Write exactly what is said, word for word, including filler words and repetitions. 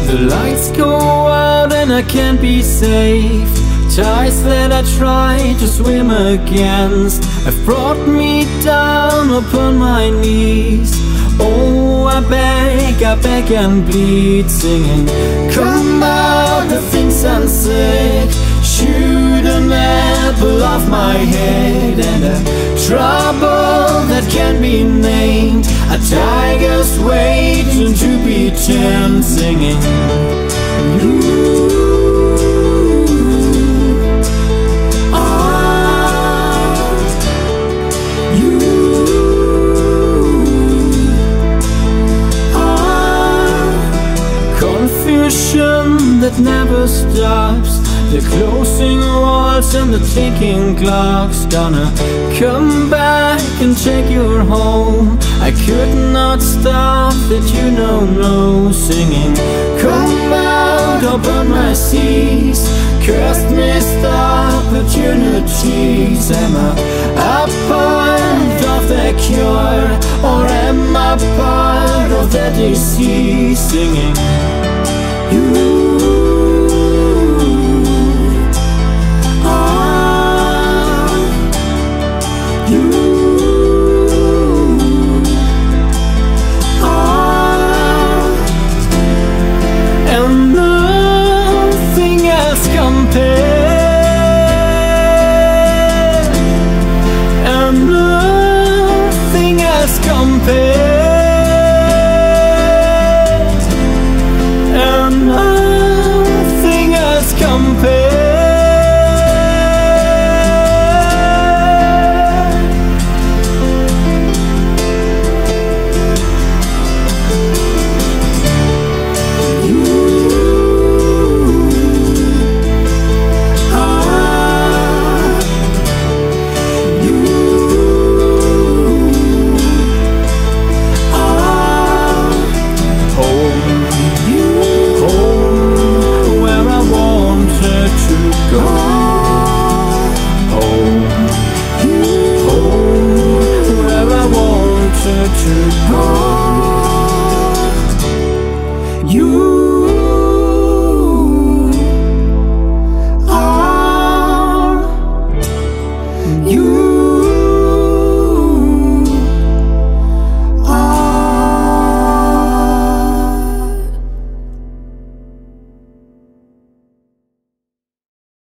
The lights go out and I can't be saved. Tides that I try to swim against have brought me down upon my knees. Oh, I beg, I beg and bleed, singing, come out, the things unsaid. Shoot an apple off my head, and a trouble that can't be named. A tiger's waiting to be tamed, singing, you. That never stops, the closing walls and the ticking clocks. Gonna come back and take you home. I could not stop that, you know, no, singing, come out, open my seas. Cursed missed opportunities. Am I a part of the cure, or am I part of the disease? Singing, you.